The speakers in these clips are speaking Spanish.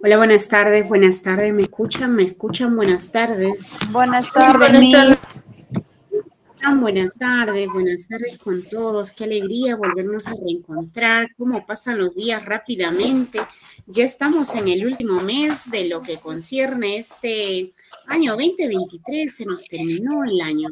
Hola, buenas tardes, ¿me escuchan? Buenas tardes. Buenas tardes, Miss. Buenas tardes con todos. Qué alegría volvernos a reencontrar. Cómo pasan los días rápidamente. Ya estamos en el último mes de lo que concierne este año 2023. Se nos terminó el año.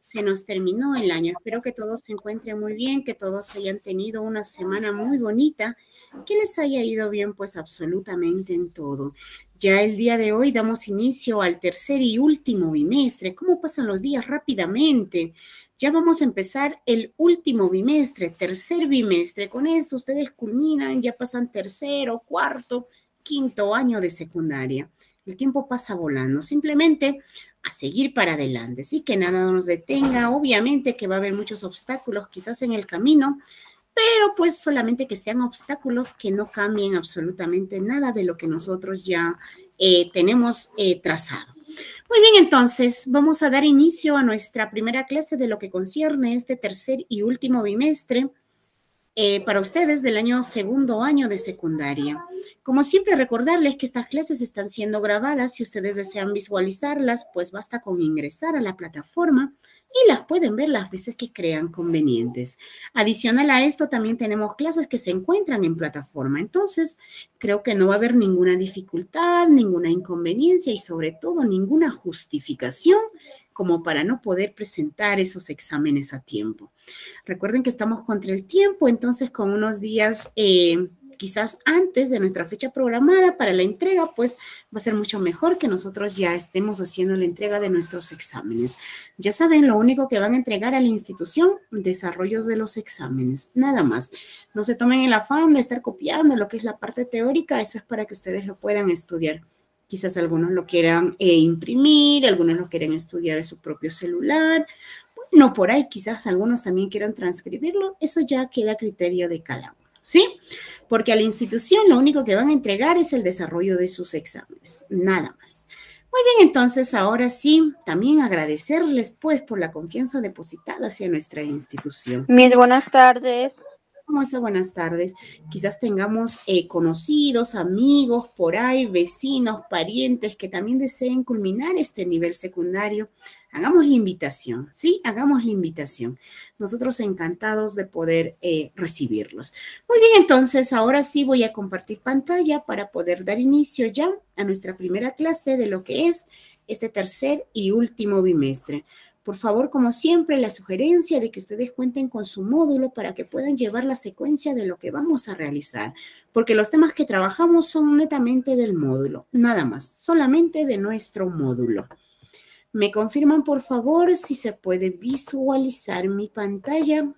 Espero que todos se encuentren muy bien, que todos hayan tenido una semana muy bonita, que les haya ido bien pues absolutamente en todo. Ya el día de hoy damos inicio al tercer y último bimestre. ¿Cómo pasan los días rápidamente? Ya vamos a empezar el último bimestre, tercer bimestre. Con esto ustedes culminan, ya pasan tercero, cuarto, quinto año de secundaria. El tiempo pasa volando, simplemente a seguir para adelante. Sí, que nada nos detenga. Obviamente que va a haber muchos obstáculos quizás en el camino, pero pues solamente que sean obstáculos que no cambien absolutamente nada de lo que nosotros ya tenemos trazado. Muy bien, entonces vamos a dar inicio a nuestra primera clase de lo que concierne este tercer y último bimestre para ustedes del segundo año de secundaria. Como siempre, recordarles que estas clases están siendo grabadas. Si ustedes desean visualizarlas, pues basta con ingresar a la plataforma y las pueden ver las veces que crean convenientes. Adicional a esto, también tenemos clases que se encuentran en plataforma. Entonces, creo que no va a haber ninguna dificultad, ninguna inconveniencia y sobre todo ninguna justificación como para no poder presentar esos exámenes a tiempo. Recuerden que estamos contra el tiempo, entonces con unos días quizás antes de nuestra fecha programada para la entrega, pues va a ser mucho mejor que nosotros ya estemos haciendo la entrega de nuestros exámenes. Ya saben, lo único que van a entregar a la institución, desarrollos de los exámenes, nada más. No se tomen el afán de estar copiando lo que es la parte teórica, eso es para que ustedes lo puedan estudiar. Quizás algunos lo quieran imprimir, algunos lo quieran estudiar en su propio celular. No, por ahí quizás algunos también quieran transcribirlo, eso ya queda a criterio de cada uno, ¿sí? Porque a la institución lo único que van a entregar es el desarrollo de sus exámenes, nada más. Muy bien, entonces ahora sí, también agradecerles pues por la confianza depositada hacia nuestra institución. Miss, buenas tardes. ¿Cómo está? Buenas tardes. Quizás tengamos conocidos, amigos por ahí, vecinos, parientes que también deseen culminar este nivel secundario. Hagamos la invitación, ¿sí? Hagamos la invitación. Nosotros encantados de poder recibirlos. Muy bien, entonces ahora sí voy a compartir pantalla para poder dar inicio ya a nuestra primera clase de lo que es este tercer y último bimestre. Por favor, como siempre, la sugerencia de que ustedes cuenten con su módulo para que puedan llevar la secuencia de lo que vamos a realizar, porque los temas que trabajamos son netamente del módulo, nada más, solamente de nuestro módulo. ¿Me confirman, por favor, si se puede visualizar mi pantalla?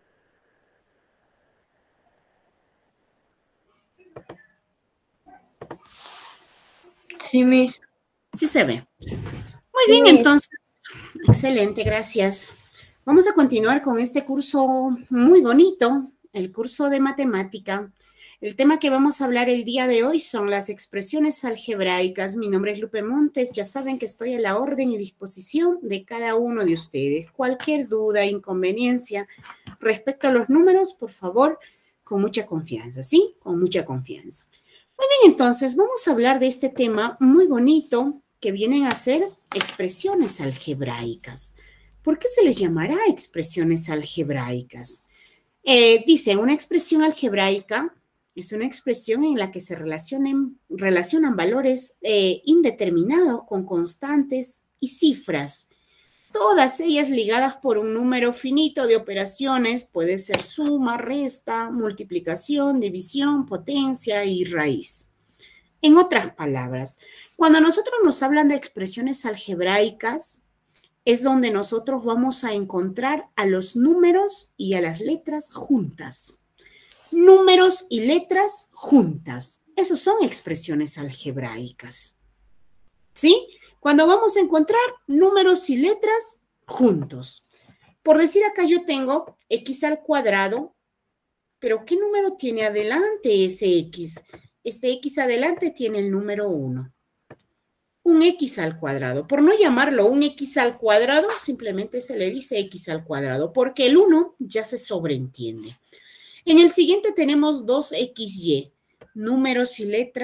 Sí, Miss. Sí se ve. Muy bien, entonces. Excelente, gracias. Vamos a continuar con este curso muy bonito, el curso de matemática. El tema que vamos a hablar el día de hoy son las expresiones algebraicas. Mi nombre es Lupe Montes. Ya saben que estoy a la orden y disposición de cada uno de ustedes. Cualquier duda, inconveniencia respecto a los números, por favor, con mucha confianza, ¿sí? Con mucha confianza. Muy bien, entonces vamos a hablar de este tema muy bonito que vienen a ser expresiones algebraicas. ¿Por qué se les llamará expresiones algebraicas? Dice, una expresión algebraica es una expresión en la que se relacionan valores indeterminados con constantes y cifras, todas ellas ligadas por un número finito de operaciones, puede ser suma, resta, multiplicación, división, potencia y raíz. En otras palabras, cuando nosotros nos hablan de expresiones algebraicas, es donde nosotros vamos a encontrar a los números y a las letras juntas. Números y letras juntas. Esos son expresiones algebraicas. ¿Sí? Cuando vamos a encontrar números y letras juntos. Por decir acá yo tengo x al cuadrado, pero ¿qué número tiene adelante ese x? Este x adelante tiene el número 1. Un x al cuadrado. Por no llamarlo un x al cuadrado, simplemente se le dice x al cuadrado, porque el 1 ya se sobreentiende. En el siguiente tenemos 2xy, números y letras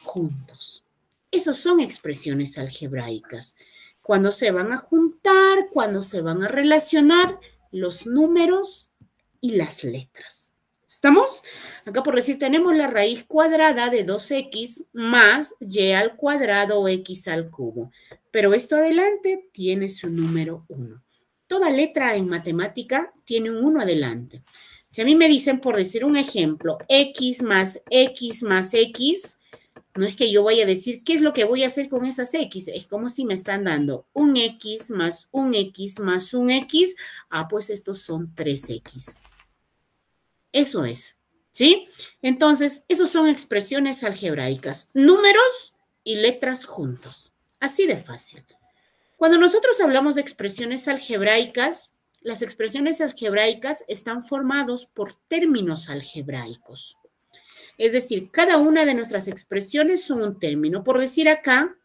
juntos. Esos son expresiones algebraicas. Cuando se van a juntar, cuando se van a relacionar los números y las letras. ¿Estamos? Acá por decir, tenemos la raíz cuadrada de 2x más y al cuadrado o x al cubo. Pero esto adelante tiene su número 1. Toda letra en matemática tiene un 1 adelante. Si a mí me dicen, por decir un ejemplo, x más x más x, no es que yo vaya a decir qué es lo que voy a hacer con esas x. Es como si me están dando un x más un x más un x. Ah, pues estos son 3x. Eso es, ¿sí? Entonces, esos son expresiones algebraicas. Números y letras juntos. Así de fácil. Cuando nosotros hablamos de expresiones algebraicas, las expresiones algebraicas están formadas por términos algebraicos. Es decir, cada una de nuestras expresiones son un término. Por decir acá,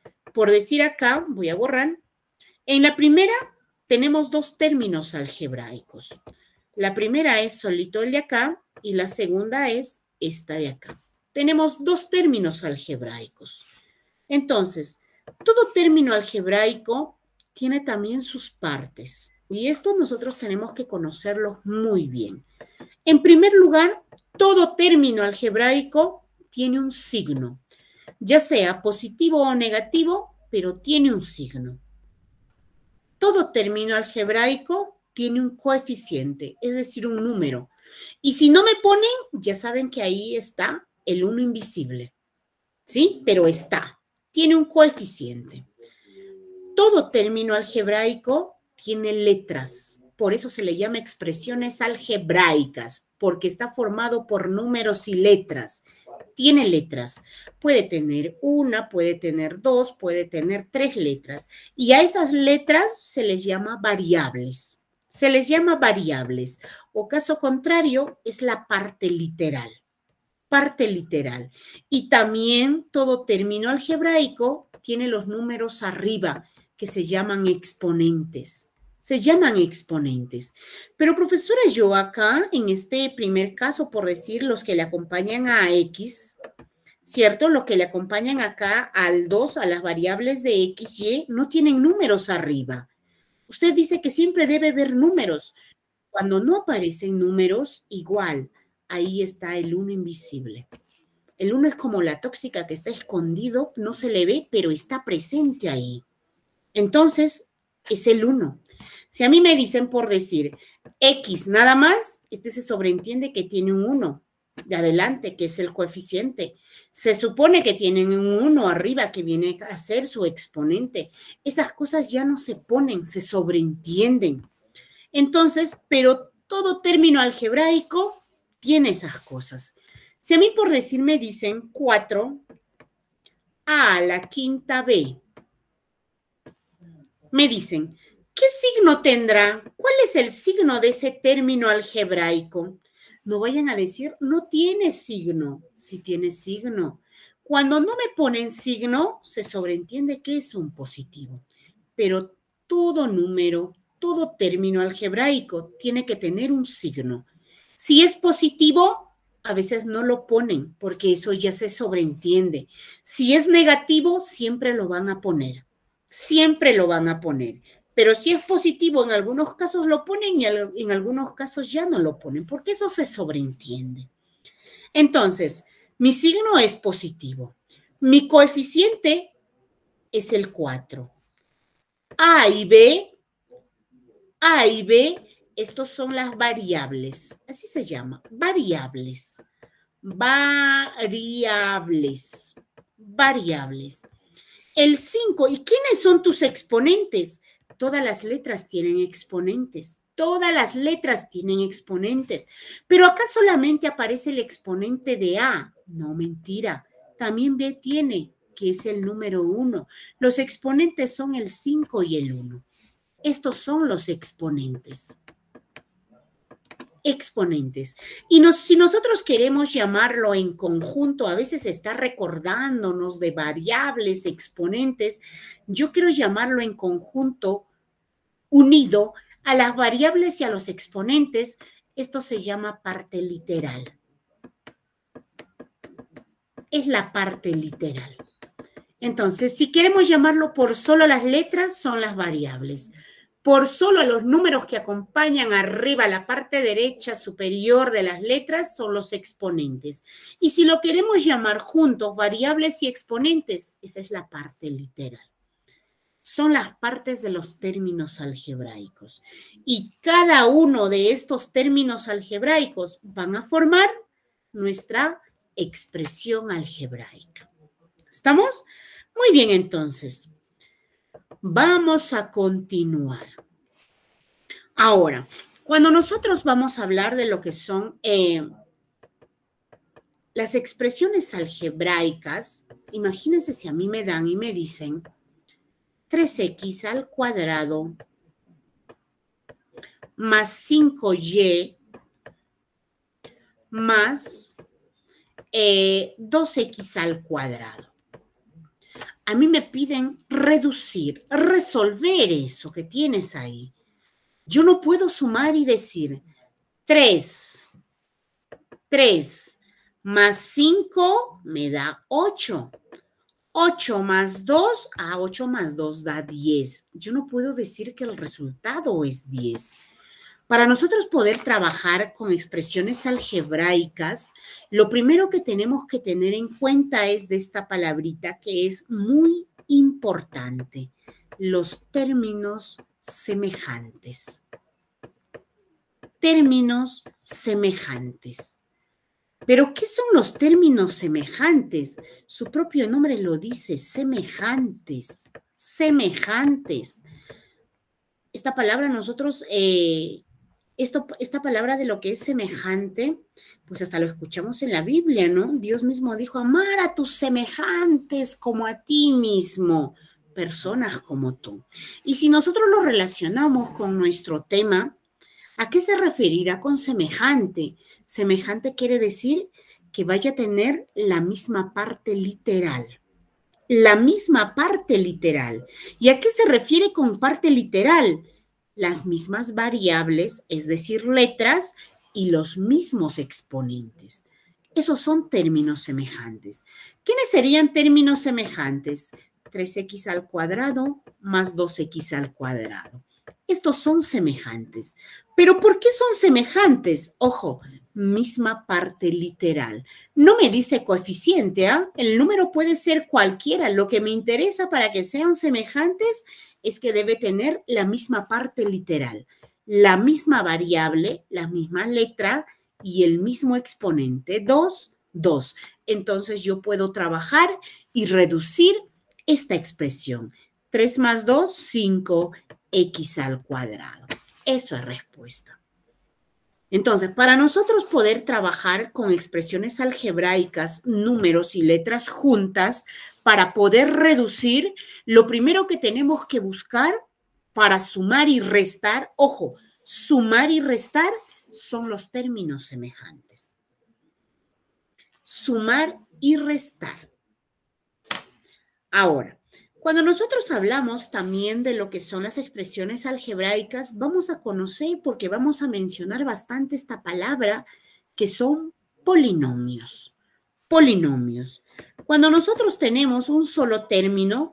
voy a borrar. En la primera tenemos dos términos algebraicos. La primera es solito el de acá y la segunda es esta de acá. Tenemos dos términos algebraicos. Entonces, todo término algebraico tiene también sus partes y esto nosotros tenemos que conocerlo muy bien. En primer lugar, todo término algebraico tiene un signo, ya sea positivo o negativo, pero tiene un signo. Todo término algebraico tiene un coeficiente, es decir, un número. Y si no me ponen, ya saben que ahí está el 1 invisible, ¿sí? Pero está, tiene un coeficiente. Todo término algebraico tiene letras, por eso se le llama expresiones algebraicas, porque está formado por números y letras. Tiene letras. Puede tener una, puede tener dos, puede tener 3 letras. Y a esas letras se les llama variables. Se les llama variables. O caso contrario, es la parte literal. Parte literal. Y también todo término algebraico tiene los números arriba, que se llaman exponentes. Se llaman exponentes. Pero profesora, yo acá, en este primer caso, por decir, los que le acompañan a X, ¿cierto? Los que le acompañan acá al 2, a las variables de X, Y, no tienen números arriba. Usted dice que siempre debe haber números. Cuando no aparecen números, igual, ahí está el 1 invisible. El 1 es como la tóxica que está escondido, no se le ve, pero está presente ahí. Entonces, es el 1. Si a mí me dicen por decir X nada más, este se sobreentiende que tiene un 1 de adelante, que es el coeficiente. Se supone que tienen un 1 arriba que viene a ser su exponente. Esas cosas ya no se ponen, se sobreentienden. Entonces, pero todo término algebraico tiene esas cosas. Si a mí por decir me dicen 4 a la quinta B, me dicen, ¿qué signo tendrá? ¿Cuál es el signo de ese término algebraico? No vayan a decir, no tiene signo. Sí tiene signo. Cuando no me ponen signo, se sobreentiende que es un positivo. Pero todo número, todo término algebraico tiene que tener un signo. Si es positivo, a veces no lo ponen porque eso ya se sobreentiende. Si es negativo, siempre lo van a poner. Siempre lo van a poner. Pero si es positivo, en algunos casos lo ponen y en algunos casos ya no lo ponen, porque eso se sobreentiende. Entonces, mi signo es positivo. Mi coeficiente es el 4. A y B, estos son las variables. Así se llama, variables. Variables. Variables. El 5, ¿y quiénes son tus exponentes? Todas las letras tienen exponentes. Todas las letras tienen exponentes. Pero acá solamente aparece el exponente de A. No, mentira. También B tiene, que es el número 1. Los exponentes son el 5 y el 1. Estos son los exponentes. Exponentes. Y si nosotros queremos llamarlo en conjunto, a veces está recordándonos de variables, exponentes. Yo quiero llamarlo en conjunto, unido a las variables y a los exponentes. Esto se llama parte literal. es la parte literal. Entonces, si queremos llamarlo por solo las letras, son las variables. Por solo los números que acompañan arriba, la parte derecha superior de las letras, son los exponentes. Y si lo queremos llamar juntos, variables y exponentes, esa es la parte literal. Son las partes de los términos algebraicos. Y cada uno de estos términos algebraicos van a formar nuestra expresión algebraica. ¿Estamos? Muy bien, entonces. Vamos a continuar. Ahora, cuando nosotros vamos a hablar de lo que son las expresiones algebraicas, imagínense si a mí me dan y me dicen 3x al cuadrado más 5y más 2x al cuadrado. A mí me piden reducir, resolver eso que tienes ahí. Yo no puedo sumar y decir 3 más 5 me da 8. 8 más 2, 8 más 2 da 10. Yo no puedo decir que el resultado es 10. Para nosotros poder trabajar con expresiones algebraicas, lo primero que tenemos que tener en cuenta es de esta palabrita que es muy importante, los términos semejantes. Términos semejantes. ¿Pero qué son los términos semejantes? Su propio nombre lo dice, semejantes, semejantes. Esta palabra nosotros... esta palabra de lo que es semejante, pues hasta lo escuchamos en la Biblia, ¿no? Dios mismo dijo, amar a tus semejantes como a ti mismo, personas como tú. Y si nosotros lo relacionamos con nuestro tema, ¿a qué se referirá con semejante? Semejante quiere decir que vaya a tener la misma parte literal. La misma parte literal. ¿Y a qué se refiere con parte literal? Las mismas variables, es decir, letras, y los mismos exponentes. Esos son términos semejantes. ¿Quiénes serían términos semejantes? 3x al cuadrado más 2x al cuadrado. Estos son semejantes. ¿Pero por qué son semejantes? Ojo, misma parte literal. No me dice coeficiente, ¿ah? El número puede ser cualquiera. Lo que me interesa para que sean semejantes es que debe tener la misma parte literal, la misma variable, la misma letra y el mismo exponente. 2, 2. Entonces yo puedo trabajar y reducir esta expresión. 3 más 2, 5x al cuadrado. Eso es respuesta. Entonces, para nosotros poder trabajar con expresiones algebraicas, números y letras juntas, para poder reducir, lo primero que tenemos que buscar para sumar y restar, ojo, sumar y restar son los términos semejantes. Sumar y restar. Ahora, cuando nosotros hablamos también de lo que son las expresiones algebraicas, vamos a conocer, porque vamos a mencionar bastante esta palabra, que son polinomios. Polinomios. Cuando nosotros tenemos un solo término,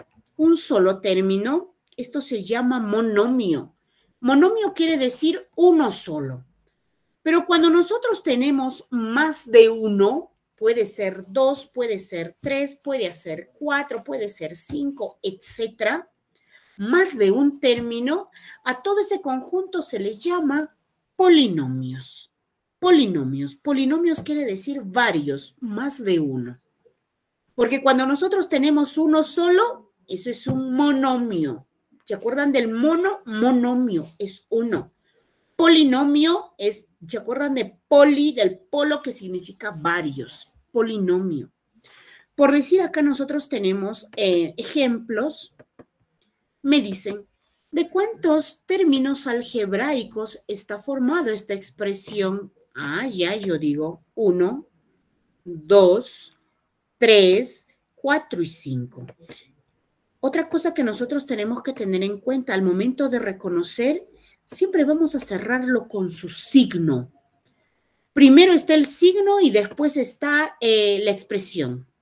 esto se llama monomio. Monomio quiere decir uno solo. Pero cuando nosotros tenemos más de uno, puede ser 2, puede ser 3, puede ser 4, puede ser 5, etcétera. Más de un término, a todo ese conjunto se les llama polinomios. Polinomios. Polinomios quiere decir varios, más de uno. Porque cuando nosotros tenemos uno solo, eso es un monomio. ¿Se acuerdan del mono? Monomio es uno. Polinomio es, ¿se acuerdan de poli, del polo que significa varios? Polinomio. Por decir acá nosotros tenemos ejemplos. Me dicen, ¿de cuántos términos algebraicos está formado esta expresión? Ya yo digo 1, 2, 3, 4 y 5. Otra cosa que nosotros tenemos que tener en cuenta al momento de reconocer, siempre vamos a cerrarlo con su signo. Primero está el signo y después está la expresión.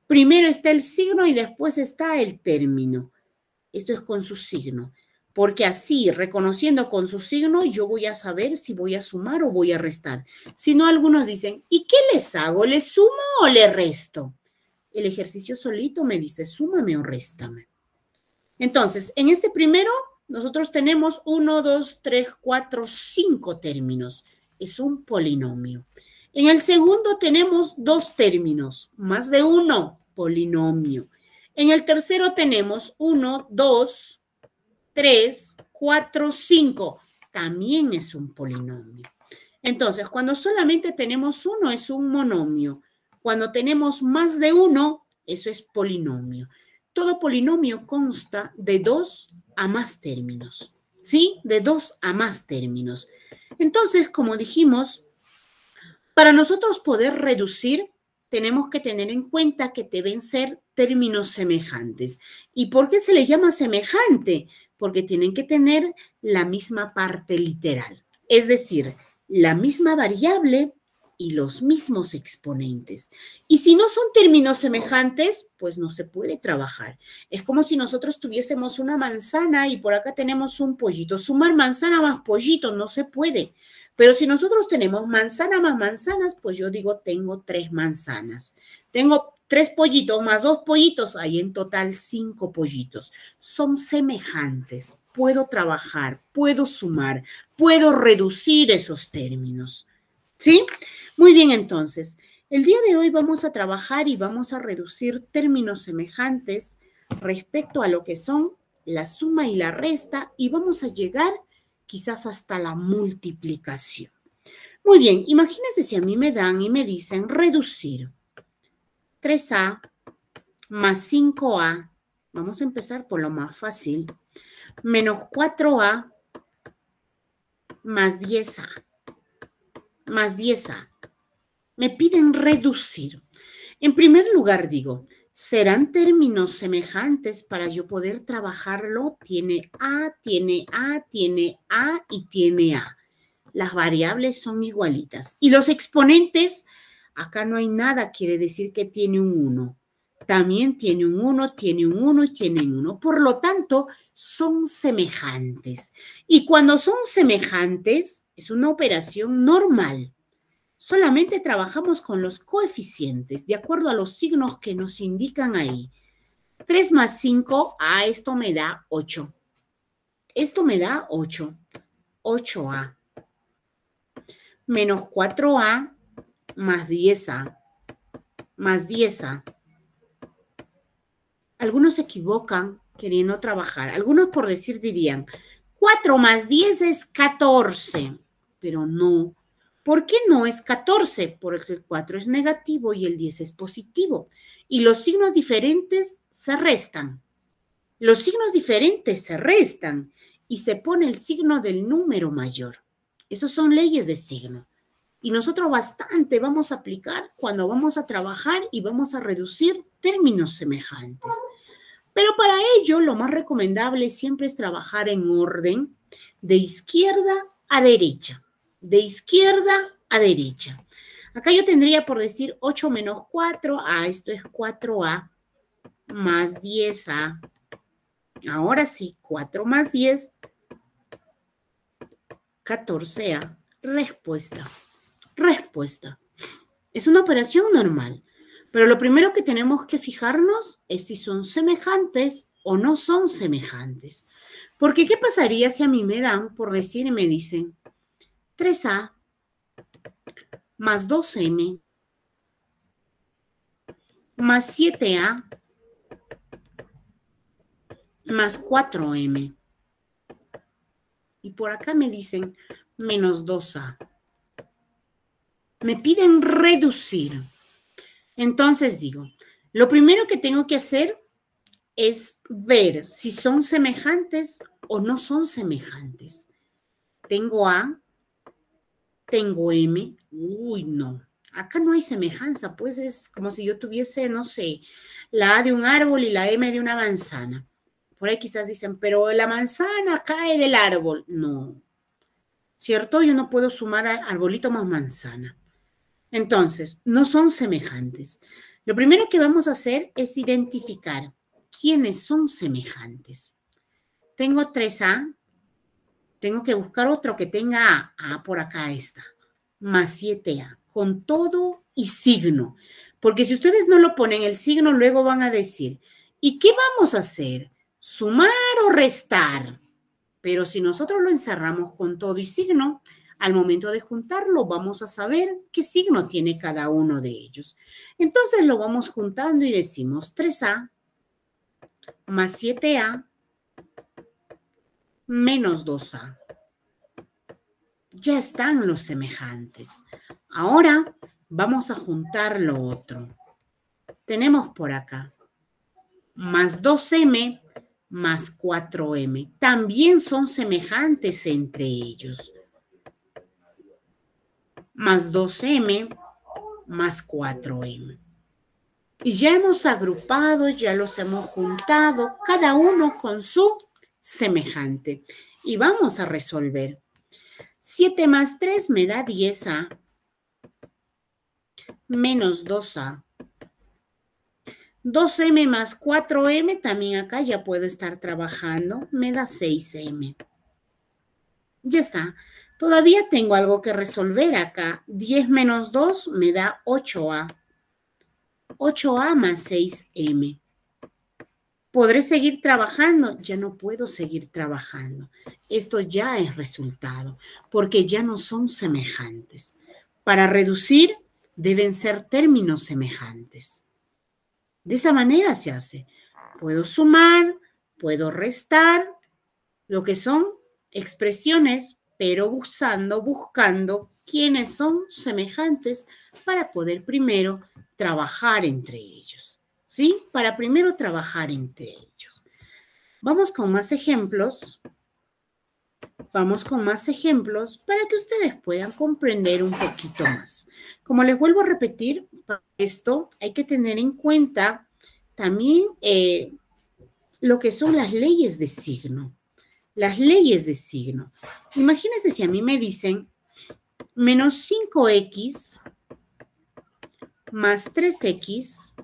Primero está el signo y después está el término. Esto es con su signo. Porque así, reconociendo con su signo, yo voy a saber si voy a sumar o voy a restar. Si no, algunos dicen, ¿y qué les hago? ¿Les sumo o les resto? El ejercicio solito me dice, súmame o réstame. Entonces, en este primero, nosotros tenemos 1, 2, 3, 4, 5 términos. Es un polinomio. En el segundo tenemos 2 términos, más de 1, polinomio. En el tercero tenemos 1, 2, 3, 4, 5. También es un polinomio. Entonces, cuando solamente tenemos uno, es un monomio. Cuando tenemos más de uno, eso es polinomio. Todo polinomio consta de 2 a más términos, ¿sí? De 2 a más términos. Entonces, como dijimos, para nosotros poder reducir, tenemos que tener en cuenta que deben ser términos semejantes. ¿Y por qué se le llama semejante? Porque tienen que tener la misma parte literal. Es decir, la misma variable y los mismos exponentes. Y si no son términos semejantes, pues no se puede trabajar. Es como si nosotros tuviésemos una manzana y por acá tenemos un pollito. Sumar manzana más pollito no se puede. Pero si nosotros tenemos manzana más manzanas, pues yo digo tengo 3 manzanas. Tengo 3 pollitos más 2 pollitos, hay en total 5 pollitos. Son semejantes. Puedo trabajar, puedo sumar, puedo reducir esos términos. ¿Sí? Muy bien, entonces, el día de hoy vamos a trabajar y vamos a reducir términos semejantes respecto a lo que son la suma y la resta y vamos a llegar quizás hasta la multiplicación. Muy bien, imagínense si a mí me dan y me dicen reducir 3a más 5a, vamos a empezar por lo más fácil, menos 4a más 10a, más 10a. Me piden reducir. En primer lugar, digo, ¿serán términos semejantes para yo poder trabajarlo? Tiene A, tiene A, tiene A y tiene A. Las variables son igualitas. Y los exponentes, acá no hay nada, quiere decir que tiene un 1. También tiene un 1, tiene un 1 y tiene un 1. Por lo tanto, son semejantes. Y cuando son semejantes, es una operación normal. Solamente trabajamos con los coeficientes, de acuerdo a los signos que nos indican ahí. 3 más 5, esto me da 8. Esto me da 8. 8a. Menos 4a más 10a. Más 10a. Algunos se equivocan queriendo trabajar. Algunos por decir dirían, 4 más 10 es 14. Pero no. ¿Por qué no es 14? Porque el 4 es negativo y el 10 es positivo. Y los signos diferentes se restan. Los signos diferentes se restan y se pone el signo del número mayor. Esas son leyes de signo. Y nosotros bastante vamos a aplicar cuando vamos a trabajar y vamos a reducir términos semejantes. Pero para ello, lo más recomendable siempre es trabajar en orden de izquierda a derecha. De izquierda a derecha. Acá yo tendría por decir 8 menos 4, esto es 4a más 10a. Ahora sí, 4 más 10, 14a. Respuesta. Respuesta. Es una operación normal, pero lo primero que tenemos que fijarnos es si son semejantes o no son semejantes. Porque ¿qué pasaría si a mí me dan, por decir, y me dicen 3a más 2m más 7a más 4m? Y por acá me dicen menos 2a. Me piden reducir. Entonces digo, lo primero que tengo que hacer es ver si son semejantes o no son semejantes. Tengo A, tengo M. Uy, no. Acá no hay semejanza, pues es como si yo tuviese, no sé, la A de un árbol y la M de una manzana. Por ahí quizás dicen, pero la manzana cae del árbol. No. ¿Cierto? Yo no puedo sumar arbolito más manzana. Entonces, no son semejantes. Lo primero que vamos a hacer es identificar quiénes son semejantes. Tengo 3A, tengo que buscar otro que tenga A. Por acá está, más 7A, con todo y signo. Porque si ustedes no lo ponen el signo, luego van a decir, ¿y qué vamos a hacer? ¿Sumar o restar? Pero si nosotros lo encerramos con todo y signo, al momento de juntarlo vamos a saber qué signo tiene cada uno de ellos. Entonces lo vamos juntando y decimos 3A más 7A menos 2A. Ya están los semejantes. Ahora vamos a juntar lo otro. Tenemos por acá más 2M más 4M. También son semejantes entre ellos. Más 2M más 4M. Y ya hemos agrupado, ya los hemos juntado, cada uno con su semejante. Y vamos a resolver. 7 más 3 me da 10A menos 2A. 2M más 4M, también acá ya puedo estar trabajando, me da 6M. Ya está. Todavía tengo algo que resolver acá. 10 menos 2 me da 8A. 8A más 6M. ¿Podré seguir trabajando? Ya no puedo seguir trabajando. Esto ya es resultado, porque ya no son semejantes. Para reducir, deben ser términos semejantes. De esa manera se hace. Puedo sumar, puedo restar, lo que son expresiones, pero buscando quiénes son semejantes para poder primero trabajar entre ellos. ¿Sí? Para primero trabajar entre ellos. Vamos con más ejemplos. Vamos con más ejemplos para que ustedes puedan comprender un poquito más. Como les vuelvo a repetir, para esto hay que tener en cuenta también lo que son las leyes de signo. Las leyes de signo. Imagínense si a mí me dicen menos 5X más 3X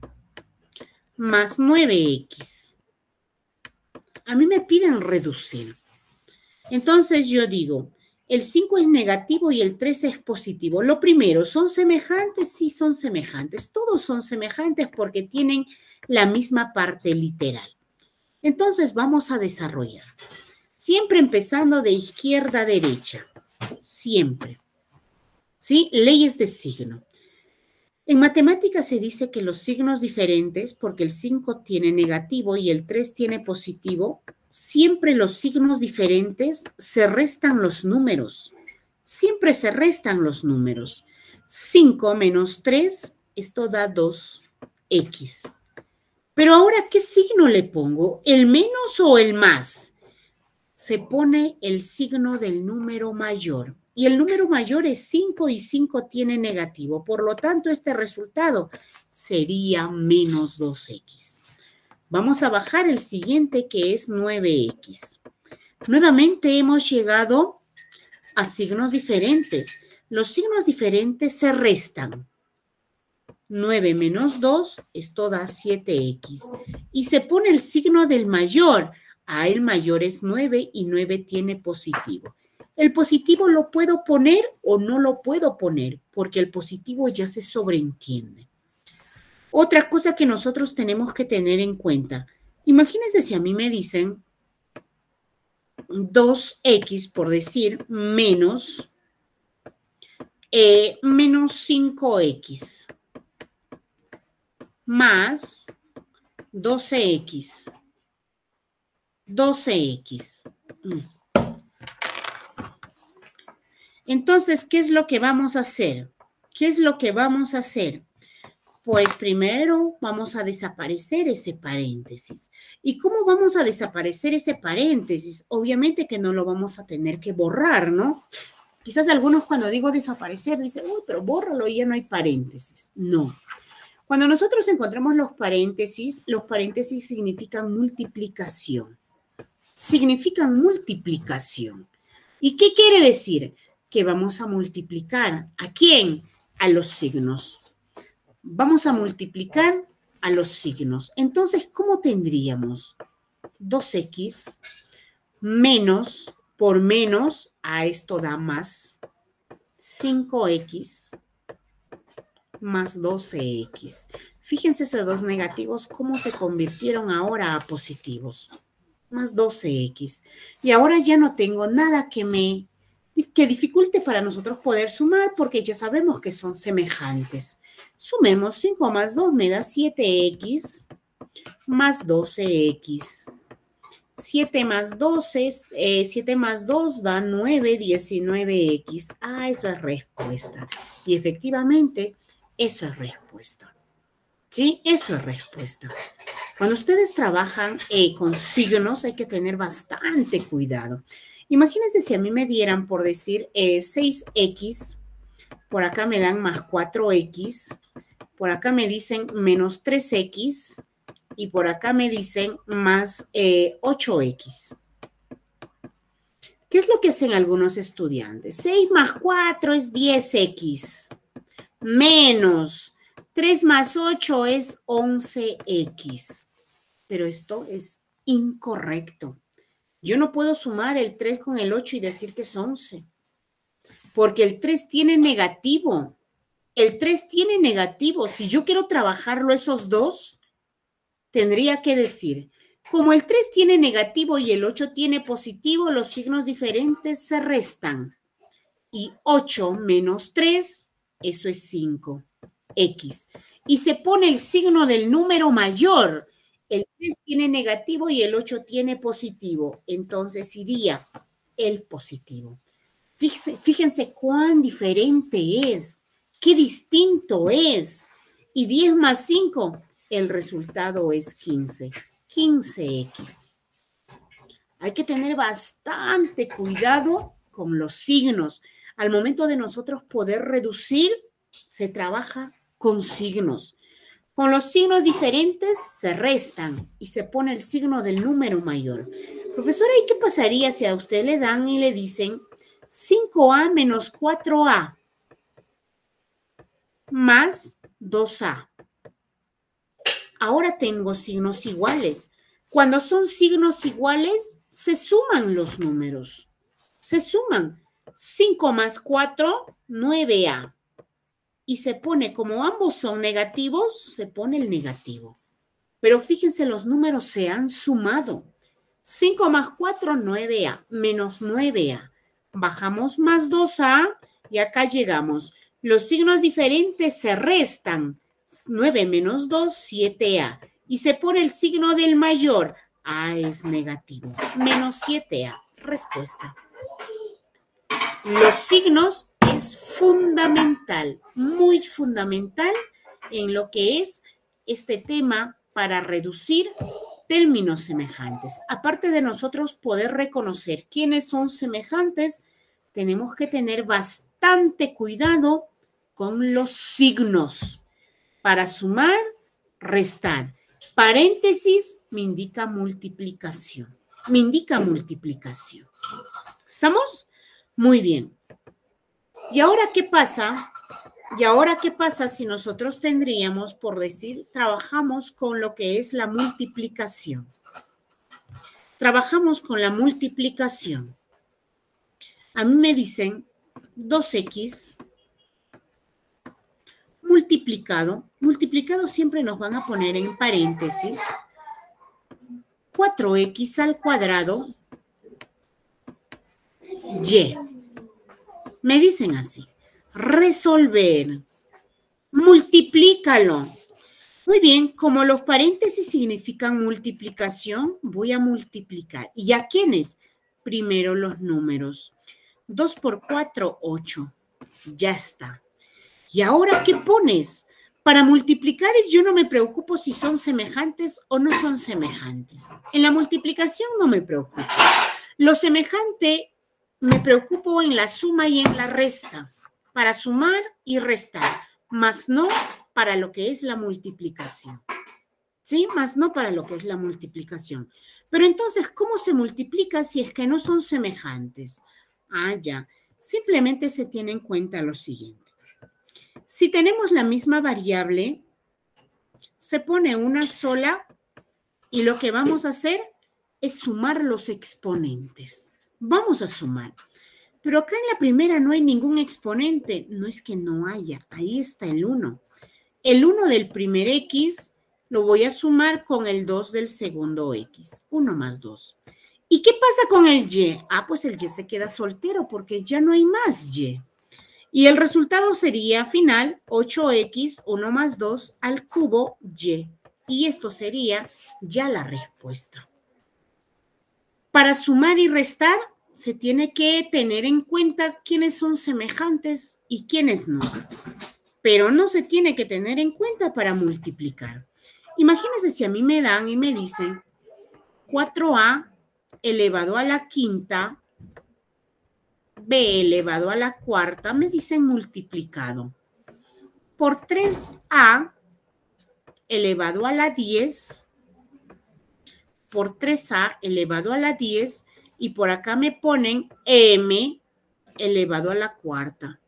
más 9X. A mí me piden reducir. Entonces yo digo, el 5 es negativo y el 3 es positivo. Lo primero, ¿son semejantes? Sí, son semejantes. Todos son semejantes porque tienen la misma parte literal. Entonces vamos a desarrollar. Siempre empezando de izquierda a derecha. Siempre. ¿Sí? Leyes de signo. En matemáticas se dice que los signos diferentes, porque el 5 tiene negativo y el 3 tiene positivo, siempre los signos diferentes se restan los números. Siempre se restan los números. 5 menos 3, esto da 2X. Pero ahora, ¿qué signo le pongo? ¿El menos o el más? Se pone el signo del número mayor. Y el número mayor es 5 y 5 tiene negativo. Por lo tanto, este resultado sería menos 2X. Vamos a bajar el siguiente, que es 9X. Nuevamente hemos llegado a signos diferentes. Los signos diferentes se restan. 9 menos 2, esto da 7X. Y se pone el signo del mayor. El mayor es 9 y 9 tiene positivo. El positivo lo puedo poner o no lo puedo poner, porque el positivo ya se sobreentiende. Otra cosa que nosotros tenemos que tener en cuenta. Imagínense si a mí me dicen 2X, por decir, menos 5X, más 12X. 12X. Entonces, ¿qué es lo que vamos a hacer? ¿Qué es lo que vamos a hacer? Pues primero vamos a desaparecer ese paréntesis. ¿Y cómo vamos a desaparecer ese paréntesis? Obviamente que no lo vamos a tener que borrar, ¿no? Quizás algunos cuando digo desaparecer dicen, uy, pero bórralo y ya no hay paréntesis. No. Cuando nosotros encontramos los paréntesis significan multiplicación. Significan multiplicación. ¿Y qué quiere decir? Que vamos a multiplicar. ¿A quién? A los signos. Vamos a multiplicar a los signos. Entonces, ¿cómo tendríamos? 2x menos por menos, a esto da más, 5x más 12x. Fíjense esos dos negativos, cómo se convirtieron ahora a positivos. Más 12x. Y ahora ya no tengo nada que dificulte para nosotros poder sumar, porque ya sabemos que son semejantes. Sumemos 5 más 2 me da 7x más 12x. 7 más 12, 7 más 2 da 9, 19x. Ah, eso es respuesta. Y efectivamente, eso es respuesta. ¿Sí? Eso es respuesta. Cuando ustedes trabajan con signos, hay que tener bastante cuidado. Imagínense si a mí me dieran, por decir, 6x, por acá me dan más 4x, por acá me dicen menos 3x, y por acá me dicen más 8x. ¿Qué es lo que hacen algunos estudiantes? 6 más 4 es 10x, menos 3 más 8 es 11x. Pero esto es incorrecto. Yo no puedo sumar el 3 con el 8 y decir que es 11, porque el 3 tiene negativo. El 3 tiene negativo. Si yo quiero trabajarlo esos dos, tendría que decir, como el 3 tiene negativo y el 8 tiene positivo, los signos diferentes se restan. Y 8 menos 3, eso es 5x. Y se pone el signo del número mayor. El 3 tiene negativo y el 8 tiene positivo. Entonces iría el positivo. Fíjense cuán diferente es, qué distinto es. Y 10 más 5, el resultado es 15. 15x. Hay que tener bastante cuidado con los signos. Al momento de nosotros poder reducir, se trabaja con signos. Con los signos diferentes se restan y se pone el signo del número mayor. Profesora, ¿y qué pasaría si a usted le dan y le dicen 5a menos 4a más 2a? Ahora tengo signos iguales. Cuando son signos iguales, se suman los números. Se suman. 5 más 4, 9a. Y se pone, como ambos son negativos, se pone el negativo. Pero fíjense, los números se han sumado. 5 más 4, 9a, menos 9a. Bajamos más 2a y acá llegamos. Los signos diferentes se restan. 9 menos 2, 7a. Y se pone el signo del mayor. A es negativo. Menos 7a. Respuesta. Los signos es fundamental, muy fundamental en lo que es este tema para reducir términos semejantes. Aparte de nosotros poder reconocer quiénes son semejantes, tenemos que tener bastante cuidado con los signos. Para sumar, restar. Paréntesis me indica multiplicación. Me indica multiplicación. ¿Estamos? Muy bien. ¿Y ahora qué pasa? ¿Y ahora qué pasa si nosotros tendríamos, por decir, trabajamos con lo que es la multiplicación? Trabajamos con la multiplicación. A mí me dicen 2x multiplicado siempre nos van a poner en paréntesis, 4x al cuadrado, y. Me dicen así, resolver, multiplícalo. Muy bien, como los paréntesis significan multiplicación, voy a multiplicar. ¿Y a quiénes? Primero los números. 2 por 4, 8. Ya está. ¿Y ahora qué pones? Para multiplicar yo no me preocupo si son semejantes o no son semejantes. En la multiplicación no me preocupo. Lo semejante me preocupo en la suma y en la resta. Para sumar y restar, más no para lo que es la multiplicación. ¿Sí? Más no para lo que es la multiplicación. Pero entonces, ¿cómo se multiplica si es que no son semejantes? Ah, ya. Simplemente se tiene en cuenta lo siguiente. Si tenemos la misma variable, se pone una sola y lo que vamos a hacer es sumar los exponentes. Vamos a sumar. Pero acá en la primera no hay ningún exponente. No es que no haya. Ahí está el 1. El 1 del primer X lo voy a sumar con el 2 del segundo X. 1 más 2. ¿Y qué pasa con el Y? Ah, pues el Y se queda soltero porque ya no hay más Y. Y el resultado sería final 8X, 1 más 2 al cubo Y. Y esto sería ya la respuesta. Para sumar y restar, se tiene que tener en cuenta quiénes son semejantes y quiénes no. Pero no se tiene que tener en cuenta para multiplicar. Imagínense si a mí me dan y me dicen 4A elevado a la quinta, B elevado a la cuarta, me dicen multiplicado por 3A elevado a la 10, por 3A elevado a la 10, y por acá me ponen M elevado a la cuarta.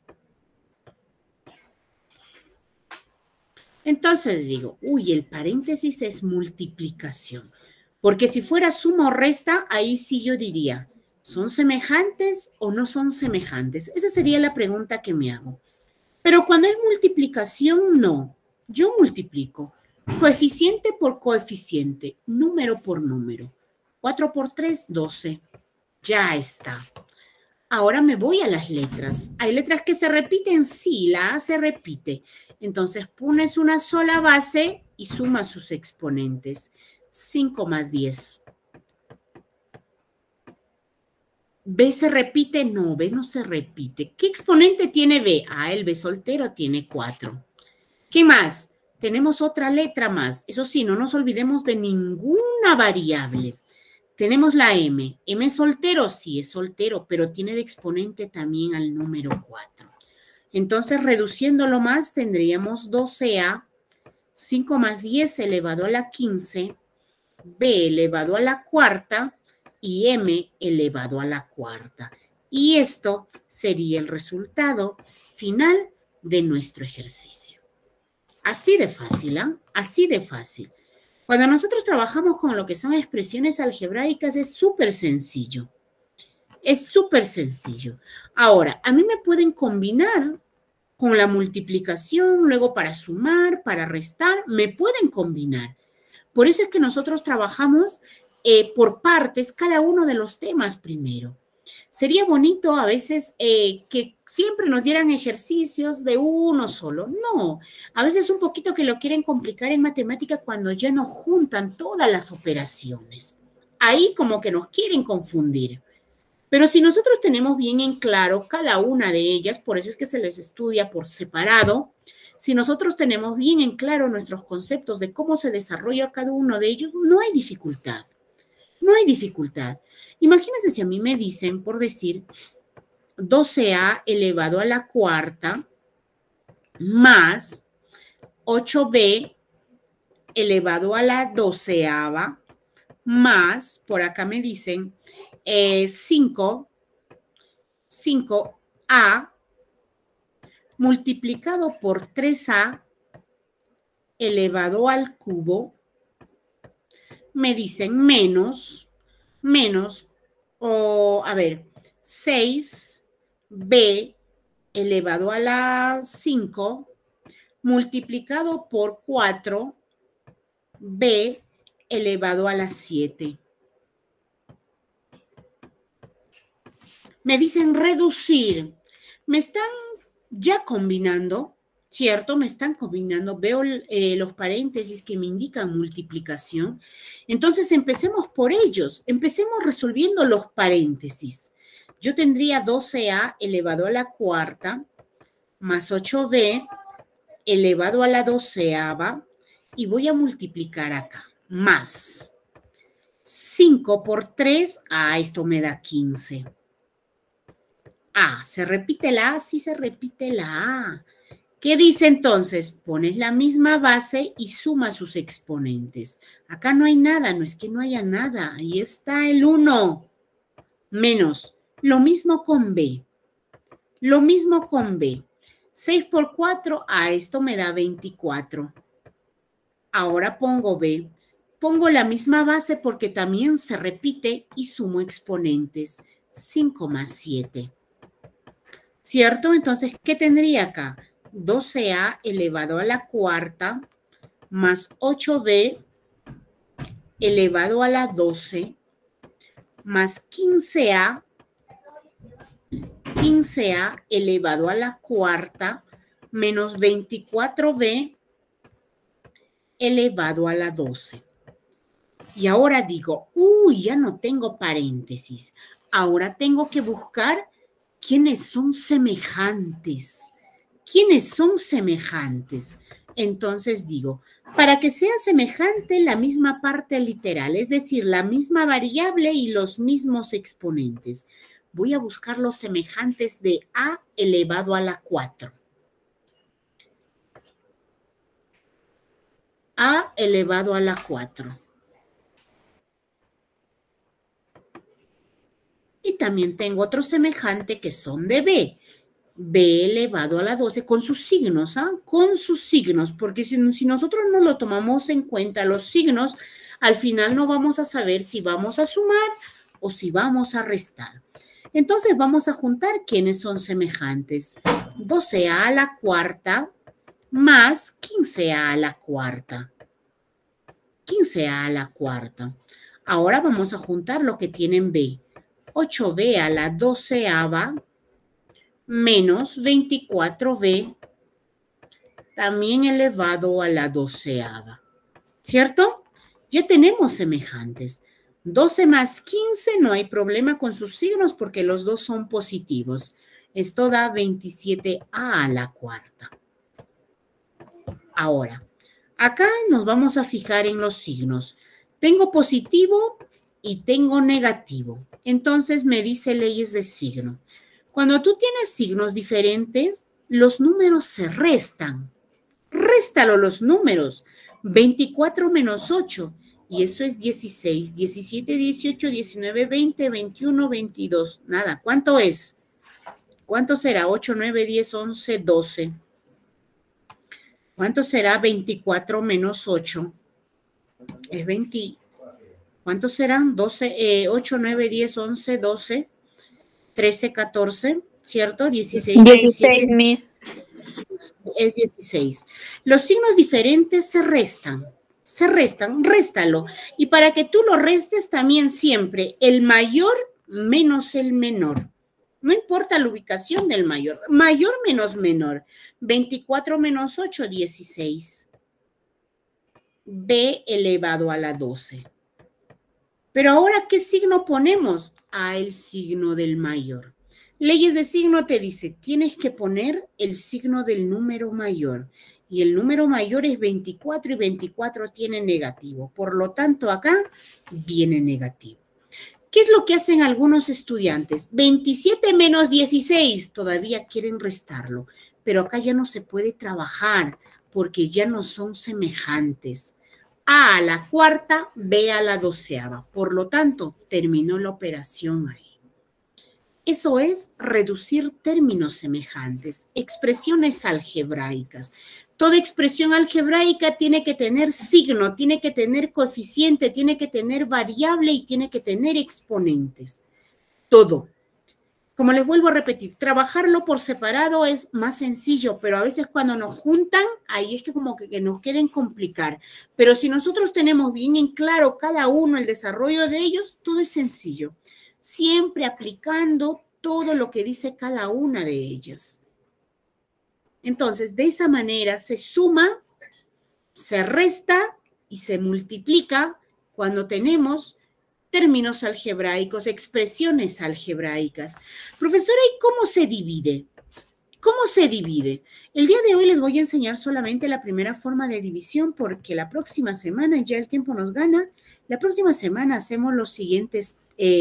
Entonces digo, uy, el paréntesis es multiplicación. Porque si fuera suma o resta, ahí sí yo diría, ¿son semejantes o no son semejantes? Esa sería la pregunta que me hago. Pero cuando es multiplicación, no. Yo multiplico coeficiente por coeficiente, número por número. 4 por 3, 12. Ya está. Ahora me voy a las letras. ¿Hay letras que se repiten? Sí, la A se repite. Entonces pones una sola base y sumas sus exponentes. 5 más 10. ¿B se repite? No, B no se repite. ¿Qué exponente tiene B? Ah, el B soltero tiene 4. ¿Qué más? Tenemos otra letra más. Eso sí, no nos olvidemos de ninguna variable. Tenemos la M. ¿M es soltero? Sí, es soltero, pero tiene de exponente también al número 4. Entonces, reduciéndolo más, tendríamos 12A, 5 más 10 elevado a la 15, B elevado a la cuarta y M elevado a la cuarta. Y esto sería el resultado final de nuestro ejercicio. Así de fácil, ¿ah? Así de fácil. Cuando nosotros trabajamos con lo que son expresiones algebraicas es súper sencillo. Es súper sencillo. Ahora, a mí me pueden combinar con la multiplicación, luego para sumar, para restar, me pueden combinar. Por eso es que nosotros trabajamos por partes cada uno de los temas primero. Sería bonito a veces que siempre nos dieran ejercicios de uno solo. No, a veces un poquito que lo quieren complicar en matemática cuando ya no juntan todas las operaciones. Ahí como que nos quieren confundir. Pero si nosotros tenemos bien en claro cada una de ellas, por eso es que se les estudia por separado, si nosotros tenemos bien en claro nuestros conceptos de cómo se desarrolla cada uno de ellos, no hay dificultad. No hay dificultad. Imagínense si a mí me dicen, por decir, 12A elevado a la cuarta más 8B elevado a la doceava más, por acá me dicen, 5A multiplicado por 3A elevado al cubo, me dicen menos, o a ver, 6B elevado a la 5 multiplicado por 4B elevado a la 7. Me dicen reducir. Me están ya combinando, ¿cierto? Me están combinando. Veo los paréntesis que me indican multiplicación. Entonces, empecemos por ellos. Empecemos resolviendo los paréntesis. Yo tendría 12A elevado a la cuarta más 8B elevado a la doceava y voy a multiplicar acá. Más 5 por 3, esto me da 15. ¿Se repite la A? Sí se repite la A. ¿Qué dice entonces? Pones la misma base y suma sus exponentes. Acá no hay nada, no es que no haya nada. Ahí está el 1. Menos. Lo mismo con B. Lo mismo con B. 6 por 4, esto me da 24. Ahora pongo B. Pongo la misma base porque también se repite y sumo exponentes. 5 más 7. ¿Cierto? Entonces, ¿qué tendría acá? 12A elevado a la cuarta más 8B elevado a la 12 más 15A elevado a la cuarta menos 24B elevado a la 12. Y ahora digo, ya no tengo paréntesis. Ahora tengo que buscar quiénes son semejantes. ¿Quiénes son semejantes? Entonces digo, para que sea semejante la misma parte literal, es decir, la misma variable y los mismos exponentes, voy a buscar los semejantes de A elevado a la 4. A elevado a la 4. Y también tengo otro semejante que son de B. B elevado a la 12 con sus signos, con sus signos, porque si nosotros no lo tomamos en cuenta los signos, al final no vamos a saber si vamos a sumar o si vamos a restar. Entonces vamos a juntar quiénes son semejantes. 12A a la cuarta más 15A a la cuarta. 15A a la cuarta. Ahora vamos a juntar lo que tienen B. 8B a la 12ava menos 24B también elevado a la 12ava. ¿Cierto? Ya tenemos semejantes. 12 más 15 no hay problema con sus signos porque los dos son positivos. Esto da 27A a la cuarta. Ahora, acá nos vamos a fijar en los signos. Tengo positivo y tengo negativo. Entonces me dice leyes de signo. Cuando tú tienes signos diferentes, los números se restan. Réstalo los números. 24 menos 8. Y eso es 16, 17, 18, 19, 20, 21, 22. Nada, ¿cuánto es? ¿Cuánto será? 8, 9, 10, 11, 12. ¿Cuánto será 24 menos 8? Es 20. ¿Cuántos serán? 12, 8, 9, 10, 11, 12, 13, 14, ¿cierto? 16, 16, Miss. Es 16. Los signos diferentes se restan. Se restan, réstalo. Y para que tú lo restes también siempre, el mayor menos el menor. No importa la ubicación del mayor. Mayor menos menor. 24 menos 8, 16. B elevado a la 12. Pero ahora, ¿qué signo ponemos? El signo del mayor. Leyes de signo te dice, tienes que poner el signo del número mayor. Y el número mayor es 24 y 24 tiene negativo. Por lo tanto, acá viene negativo. ¿Qué es lo que hacen algunos estudiantes? 27 menos 16, todavía quieren restarlo. Pero acá ya no se puede trabajar porque ya no son semejantes. A a la cuarta, B a la 12ava. Por lo tanto, terminó la operación ahí. Eso es reducir términos semejantes, expresiones algebraicas. Toda expresión algebraica tiene que tener signo, tiene que tener coeficiente, tiene que tener variable y tiene que tener exponentes. Todo. Como les vuelvo a repetir, trabajarlo por separado es más sencillo, pero a veces cuando nos juntan, ahí es que como que nos quieren complicar. Pero si nosotros tenemos bien en claro cada uno el desarrollo de ellos, todo es sencillo. Siempre aplicando todo lo que dice cada una de ellas. Entonces, de esa manera se suma, se resta y se multiplica cuando tenemos términos algebraicos, expresiones algebraicas. Profesora, ¿y cómo se divide? ¿Cómo se divide? El día de hoy les voy a enseñar solamente la primera forma de división porque la próxima semana, ya el tiempo nos gana, la próxima semana hacemos los siguientes,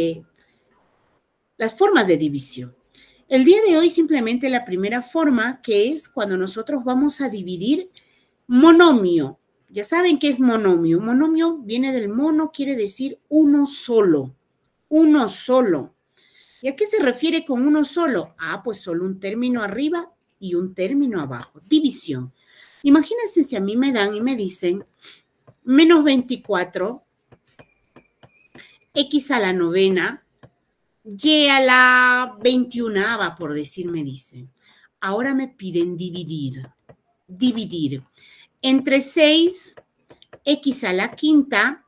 las formas de división. El día de hoy simplemente la primera forma, que es cuando nosotros vamos a dividir monomio. Ya saben qué es monomio. Monomio viene del mono, quiere decir uno solo. Uno solo. ¿Y a qué se refiere con uno solo? Pues solo un término arriba y un término abajo. División. Imagínense si a mí me dan y me dicen menos 24, x a la novena, y a la 21ª, por decir, me dicen. Ahora me piden dividir. Dividir entre 6, x a la quinta,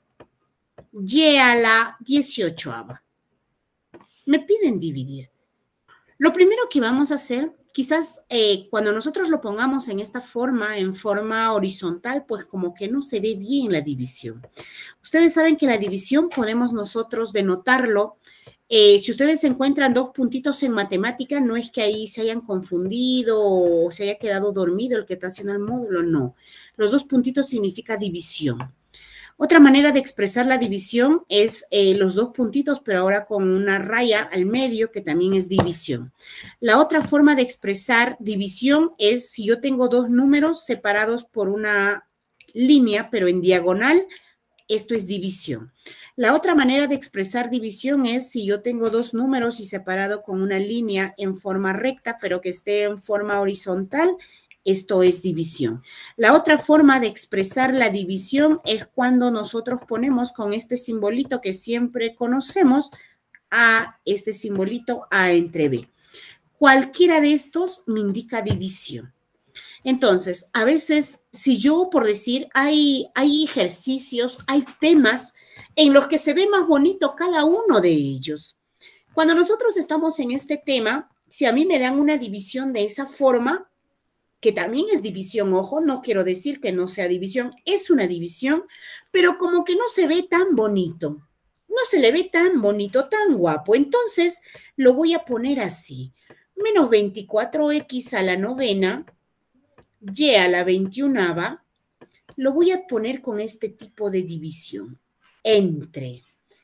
y a la 18ª. Me piden dividir. Lo primero que vamos a hacer, quizás cuando nosotros lo pongamos en esta forma, en forma horizontal, pues como que no se ve bien la división. Ustedes saben que la división podemos nosotros denotarlo. Si ustedes encuentran dos puntitos en matemática, no es que ahí se hayan confundido o se haya quedado dormido el que está haciendo el módulo, no. Los dos puntitos significa división. Otra manera de expresar la división es los dos puntitos, pero ahora con una raya al medio, que también es división. La otra forma de expresar división es si yo tengo dos números separados por una línea, pero en diagonal, esto es división. La otra manera de expresar división es si yo tengo dos números y separado con una línea en forma recta, pero que esté en forma horizontal, esto es división. La otra forma de expresar la división es cuando nosotros ponemos con este simbolito que siempre conocemos, a este simbolito A entre B. Cualquiera de estos me indica división. Entonces, a veces, si yo, por decir, hay ejercicios, hay temas en los que se ve más bonito cada uno de ellos. Cuando nosotros estamos en este tema, si a mí me dan una división de esa forma, que también es división, ojo, no quiero decir que no sea división, es una división, pero como que no se ve tan bonito, no se le ve tan bonito, tan guapo. Entonces, lo voy a poner así, menos 24x a la novena, y a la 21ª, lo voy a poner con este tipo de división, entre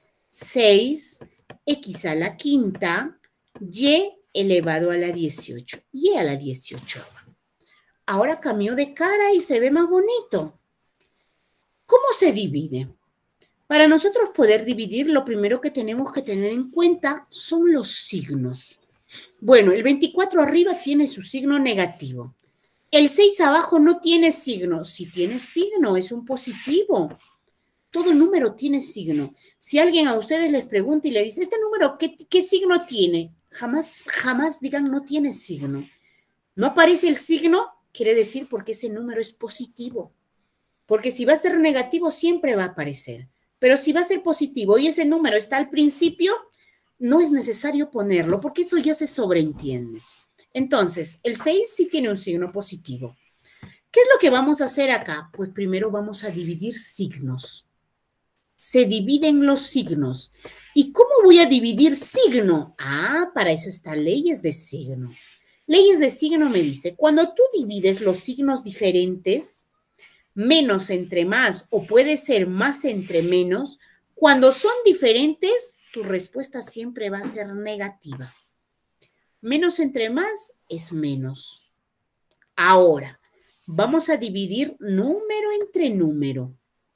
6x a la quinta, y elevado a la 18, y a la 18ª. Ahora cambió de cara y se ve más bonito. ¿Cómo se divide? Para nosotros poder dividir, lo primero que tenemos que tener en cuenta son los signos. Bueno, el 24 arriba tiene su signo negativo. El 6 abajo no tiene signo. Si tiene signo, es un positivo. Todo número tiene signo. Si alguien a ustedes les pregunta y le dice, ¿este número qué signo tiene? Jamás digan no tiene signo. No aparece el signo, quiere decir porque ese número es positivo. Porque si va a ser negativo, siempre va a aparecer. Pero si va a ser positivo y ese número está al principio, no es necesario ponerlo, porque eso ya se sobreentiende. Entonces, el 6 sí tiene un signo positivo. ¿Qué es lo que vamos a hacer acá? Pues primero vamos a dividir signos. Se dividen los signos. ¿Y cómo voy a dividir signo? Ah, para eso están leyes de signo. Leyes de signo me dice, cuando tú divides los signos diferentes, menos entre más o puede ser más entre menos, cuando son diferentes, tu respuesta siempre va a ser negativa. Menos entre más es menos. Ahora, vamos a dividir número entre número.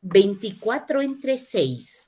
24 entre 6.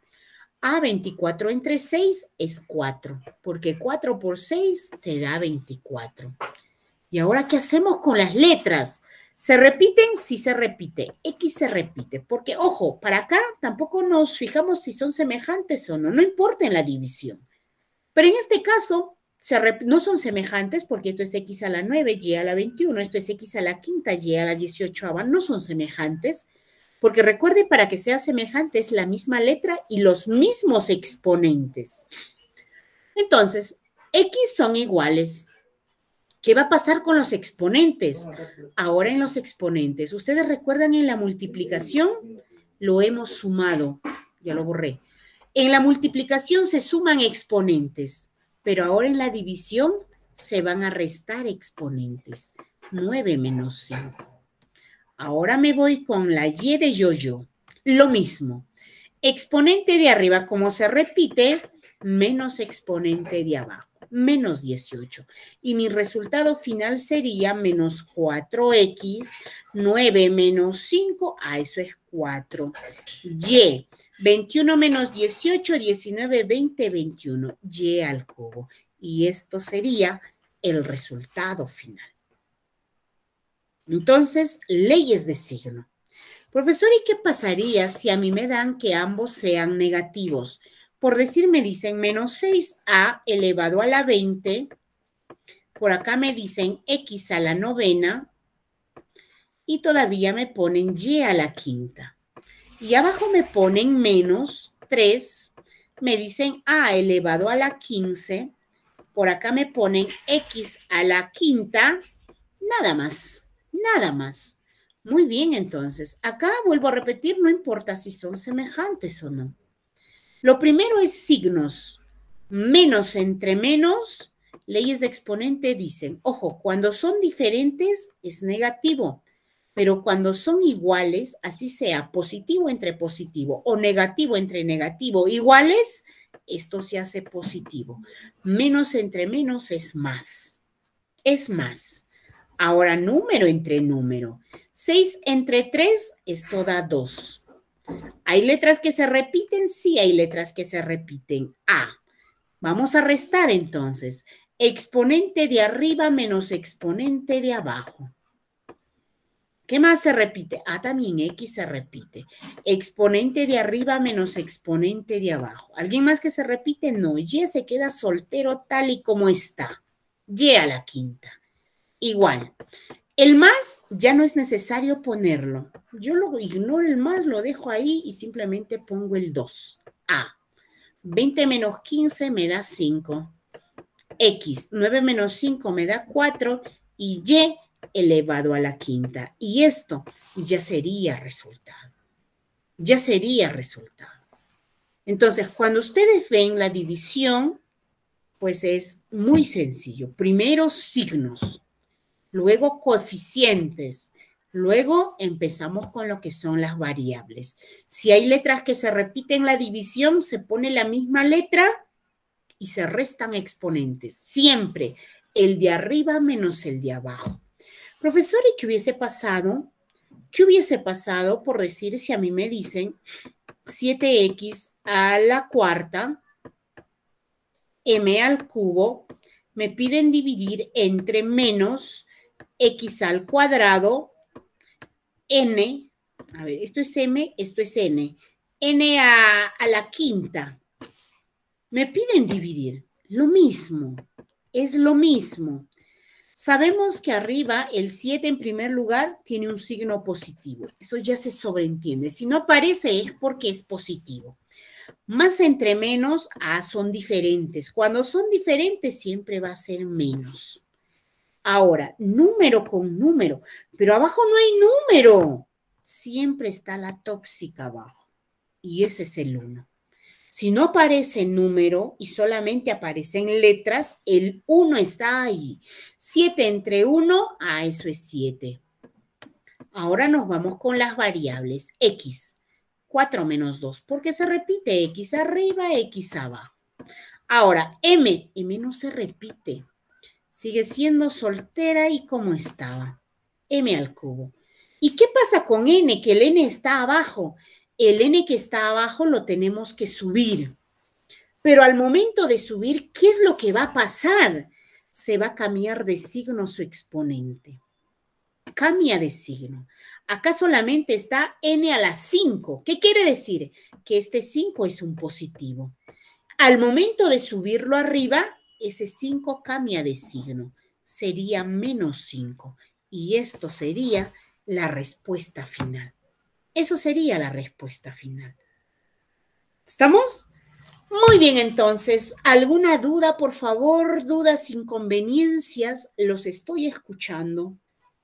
24 entre 6 es 4, porque 4 por 6 te da 24. ¿Y ahora qué hacemos con las letras? ¿Se repiten? Sí se repite. X se repite, porque, ojo, para acá tampoco nos fijamos si son semejantes o no, no importa en la división. Pero en este caso, no son semejantes porque esto es x a la 9, y a la 21, esto es x a la quinta, y a la 18ª, no son semejantes, porque recuerde, para que sea semejante es la misma letra y los mismos exponentes. Entonces, x son iguales. ¿Qué va a pasar con los exponentes? Ahora en los exponentes, ¿ustedes recuerdan en la multiplicación? Lo hemos sumado, ya lo borré. En la multiplicación se suman exponentes, pero ahora en la división se van a restar exponentes. 9 menos 5. Ahora me voy con la y de yo-yo. Lo mismo. Exponente de arriba, como se repite, menos exponente de abajo. Menos 18. Y mi resultado final sería menos 4x, 9 menos 5, eso es 4. Y, 21 menos 18, 19, 20, 21. Y al cubo. Y esto sería el resultado final. Entonces, leyes de signo. Profesor, ¿y qué pasaría si a mí me dan que ambos sean negativos? Por decir, me dicen menos 6a elevado a la 20. Por acá me dicen x a la novena. Y todavía me ponen y a la quinta. Y abajo me ponen menos 3. Me dicen a elevado a la 15. Por acá me ponen x a la quinta. Nada más, nada más. Muy bien, entonces. Acá vuelvo a repetir, no importa si son semejantes o no. Lo primero es signos. Menos entre menos, leyes de exponente dicen, ojo, cuando son diferentes es negativo, pero cuando son iguales, así sea positivo entre positivo o negativo entre negativo, iguales, esto se hace positivo. Menos entre menos es más. Es más. Ahora, número entre número. 6 entre 3, esto da 2. ¿Hay letras que se repiten? Sí, hay letras que se repiten. A. Vamos a restar entonces. Exponente de arriba menos exponente de abajo. ¿Qué más se repite? Ah, también X se repite. Exponente de arriba menos exponente de abajo. ¿Alguien más que se repite? No. Y se queda soltero tal y como está. Y a la quinta. Igual. El más ya no es necesario ponerlo. Yo lo ignoro el más, lo dejo ahí y simplemente pongo el 2. A. 20 menos 15 me da 5. X. 9 menos 5 me da 4. Y Y elevado a la quinta. Y esto ya sería resultado. Ya sería resultado. Entonces, cuando ustedes ven la división, pues es muy sencillo. Primero signos. Luego coeficientes, luego empezamos con lo que son las variables. Si hay letras que se repiten la división, se pone la misma letra y se restan exponentes. Siempre el de arriba menos el de abajo. Profesor, ¿y qué hubiese pasado? ¿Qué hubiese pasado por decir si a mí me dicen 7x a la cuarta, m al cubo, me piden dividir entre menos x al cuadrado, n, a ver, esto es m, esto es n a la quinta. Me piden dividir, lo mismo, es lo mismo. Sabemos que arriba el 7 en primer lugar tiene un signo positivo, eso ya se sobreentiende. Si no aparece es porque es positivo. Más entre menos, son diferentes. Cuando son diferentes siempre va a ser menos. Ahora, número con número, pero abajo no hay número. Siempre está la tóxica abajo. Y ese es el 1. Si no aparece número y solamente aparecen letras, el 1 está ahí. 7 entre 1, eso es 7. Ahora nos vamos con las variables. X, 4 menos 2, porque se repite X arriba, X abajo. Ahora, M no se repite. Sigue siendo soltera y como estaba. M al cubo. ¿Y qué pasa con n? Que el n está abajo. El n que está abajo lo tenemos que subir. Pero al momento de subir, ¿qué es lo que va a pasar? Se va a cambiar de signo su exponente. Cambia de signo. Acá solamente está n a la 5. ¿Qué quiere decir? Que este 5 es un positivo. Al momento de subirlo arriba, ese 5 cambia de signo, sería menos 5. Y esto sería la respuesta final. Eso sería la respuesta final. ¿Estamos? Muy bien, entonces, ¿alguna duda, por favor? ¿Dudas, inconveniencias? Los estoy escuchando.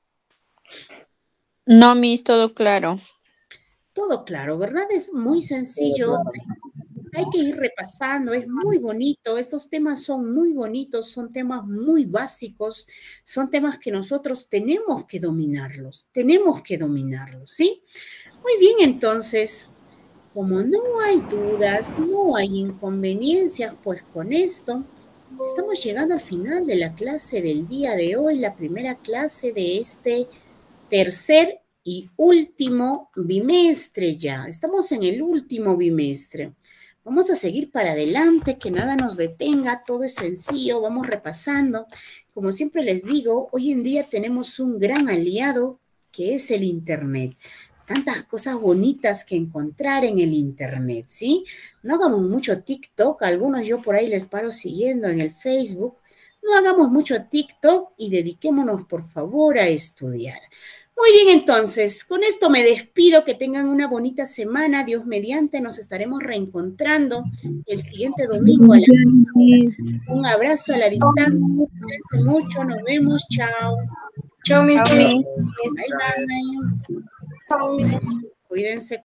No, Miss, todo claro. Todo claro, ¿verdad? Es muy sencillo. Hay que ir repasando, es muy bonito, estos temas son muy bonitos, son temas muy básicos, son temas que nosotros tenemos que dominarlos, ¿sí? Muy bien, entonces, como no hay dudas, no hay inconveniencias, pues con esto estamos llegando al final de la clase del día de hoy, la primera clase de este tercer y último bimestre ya, estamos en el último bimestre. Vamos a seguir para adelante, que nada nos detenga, todo es sencillo, vamos repasando. Como siempre les digo, hoy en día tenemos un gran aliado que es el Internet. Tantas cosas bonitas que encontrar en el Internet, ¿sí? No hagamos mucho TikTok, algunos yo por ahí les paro siguiendo en el Facebook. No hagamos mucho TikTok y dediquémonos, por favor, a estudiar. Muy bien, entonces, con esto me despido, que tengan una bonita semana, Dios mediante, nos estaremos reencontrando el siguiente domingo a la misma hora. Un abrazo a la distancia, cuídense mucho, nos vemos, chao. Chao, mis. Bye, bye. Cuídense.